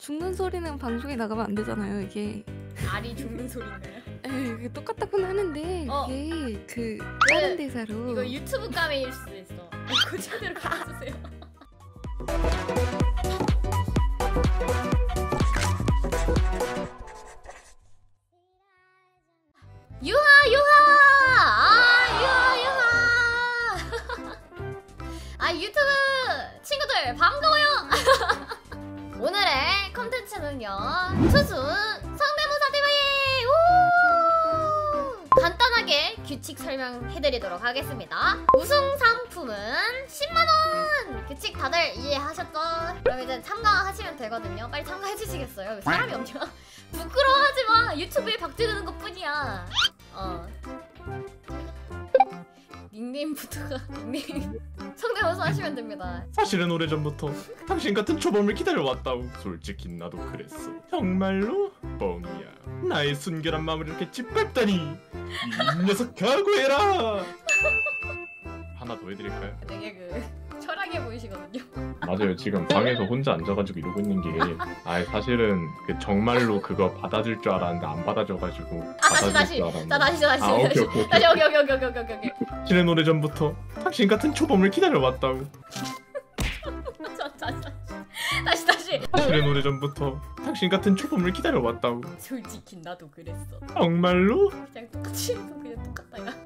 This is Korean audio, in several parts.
죽는 소리는 방송에 나가면 안 되잖아요, 이게. 알이 죽는 소리인가요? 에이, 그게 똑같다고는 하는데 그게 그 다른 대사로. 이거 유튜브 까메일 수도 있어. 이거 제대로 가주세요. 유하 유하! 유하. 아 유튜브 친구들 반가워요. 오늘의 컨텐츠는요, 투수 성대모사 대회! 우! 간단하게 규칙 설명해드리도록 하겠습니다. 우승 상품은 10만원! 규칙 다들 이해하셨죠? 그럼 이제 참가하시면 되거든요. 빨리 참가해주시겠어요? 왜 사람이 없냐? 부끄러워하지마! 유튜브에 박제되는 것 뿐이야. 닉네임부터가 닉네임 성대모사 하시면 됩니다. 사실은 오래전부터 당신 같은 초범을 기다려왔다우. 솔직히 나도 그랬어. 정말로? 뻥이야. 나의 순결한 마음을 이렇게 짓밟다니. 이 녀석 각오해라. 하나 더 해드릴까요? 되게 철학해 보이시거든요. 맞아요. 지금 방에서 혼자 앉아가지고 이러고 있는 게 사실은 그 정말로 그거 받아줄 줄 알았는데 안 받아줘가지고 다시 오케이. 사실은 오래전부터 당신 같은 초범을 기다려왔다우. 다시 사실은 오래전부터 당신 같은 초범을 기다려왔다우. 솔직히 나도 그랬어. 정말로? 그냥 똑같다 야.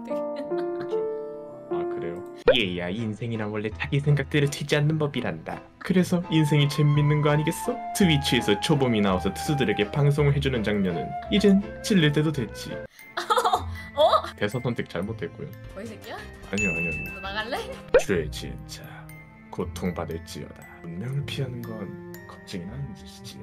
그래요? 얘야, 인생이란 원래 자기 생각대로 되지 않는 법이란다. 그래서 인생이 재밌는 거 아니겠어? 트위치에서 초범이 나와서 투수들에게 방송을 해주는 장면은 이젠 질릴 때도 됐지. 대사 선택 잘못했고요. 뭐 이 새끼야? 아니요. 너 나갈래? 죄 진짜 고통받을지어다. 운명을 피하는 건 겁쟁이 나는 짓이지.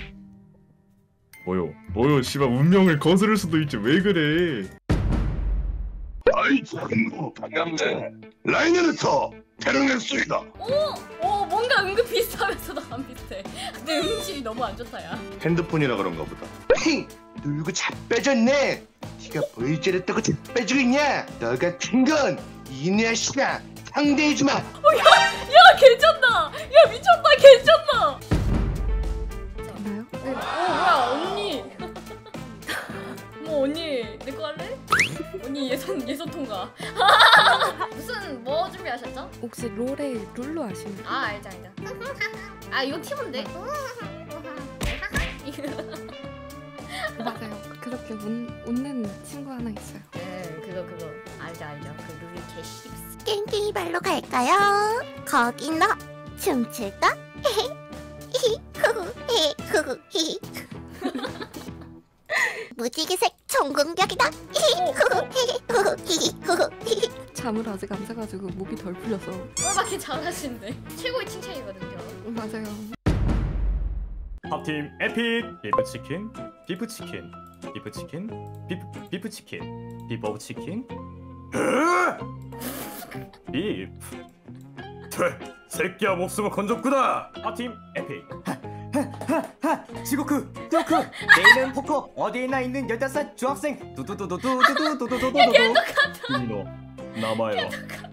뭐요 씨발, 운명을 거스를 수도 있지. 왜 그래? 아이 참 반갑네. 라이너부터 테러냈습니다. 뭔가 은근 비슷하면서도 안 비슷해. 근데 음질이 너무 안 좋다 야. 핸드폰이라 그런가 보다. 놀고 자빠졌네. 네가 뭘 저랬다고 자빠지고 있냐? 너 같은 건 이내시가 상대해주마. 야 괜찮다. 야 미쳤다. 괜찮다. 되나요? 뭐야 언니. 언니 내 거 할래? 언니 예선 통과. 무슨 뭐 준비하셨죠? 혹시 룰로 아시나요? 알죠. 이거 티몬데. 맞아요. 그렇게 웃는 친구 하나 있어요. 네, 그거 알죠. 그 룰이 개씹스. 깽깽이 발로 갈까요? 거기 너 춤출까? 무지개색 총공격이다. 잠을 아직 안 자가지고 목이 덜 풀려서. 꼴밖에 잘하시는데 최고의 칭찬이거든요. 맞아요. 밥팀 에픽. 비프치킨, 비프치킨, 비프치킨, 비프치킨, 비버브치킨, 비프. 새끼야 목숨을 건졌구나. 밥팀 에픽. 지고크, 뚜크. 내일은 포커 어디에나 있는 15살 중학생 두두두두두두두두두두두. 이노 남아요.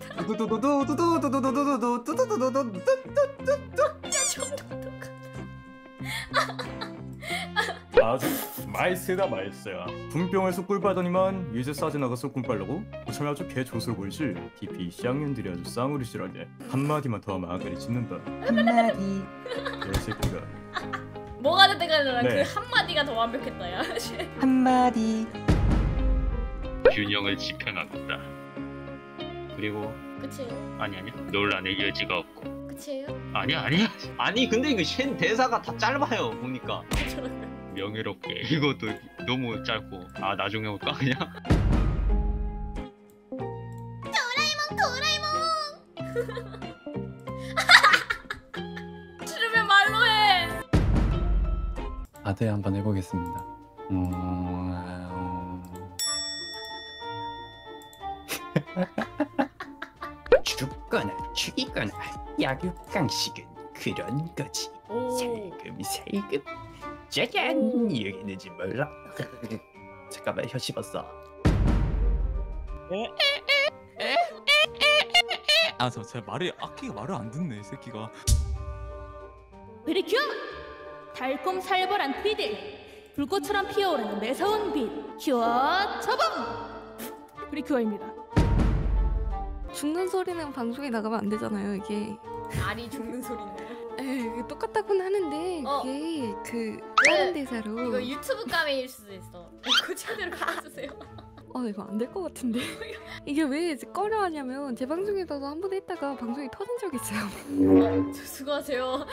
아주 맛있다. 분병에서 꿀 빠더니만 이제 싸지 나가서 꿀 빨라고? 참 아주 개 조슬 보이지? DP 쌍년들이 아주 쌍으로 싫어하네. 한마디만 더 하면 아가리 짖는다. 한마디. 개새끼가. 뭐가 됐든 간에 네. 그 한마디가 더 완벽했다 야. 한마디. 균형을 지켜놨다. 그리고 그치? 아니야 논란의 여지가 없고. 그치예요? 아니야. 아니 근데 이거 쉔 대사가 다 짧아요 보니까. 명예롭게 이것도 너무 짧고. 나중에 올까 그냥? 도라에몽. 싫으면 말로 해. 아대 한번 해보겠습니다. 죽거나 죽이거나 약육강식은 그런 거지. 살금 짜잔. 여기는지 몰라. 잠깐만 혀 씹었어. 제 말을 악기가 말을 안 듣네 이 새끼가. 베리큐. 달콤살벌한 피딜, 불꽃처럼 피어오르는 매서운 빛, 큐어 처방! 프리큐어입니다. 죽는 소리는 방송에 나가면 안 되잖아요, 이게. 알이 죽는 소리인데요. 에 똑같다고는 하는데 그게 그 다른 대사로. 이거 유튜브 까메일 수도 있어. 이거 제대로 가르쳐주세요. 이거 안 될 것 같은데. 이게 왜 꺼려하냐면 제 방송에서도 한 번 했다가 방송이 터진 적이 있어요. 수고하세요.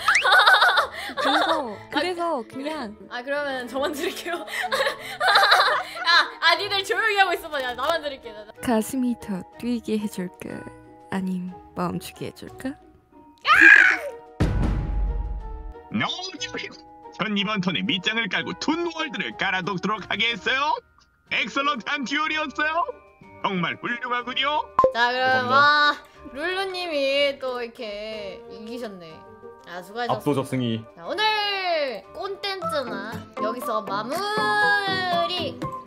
그래서 그냥 그러면 저만 들을게요. 니들 조용히 하고 있어봐. 야, 나만 들을게. 가슴이 더 뛰게 해줄까? 아님 멈추게 해줄까? 전 이번 턴에 밑장을 깔고 툰월드를 깔아놓도록 하겠어요. 엑설런트한 듀얼이었어요. 정말 훌륭하군요. 자, 그럼 룰루님이 또 이렇게 이기셨네. 수고하셨습니다. 압도적 승리. 자, 오늘 콘텐츠는 여기서 마무리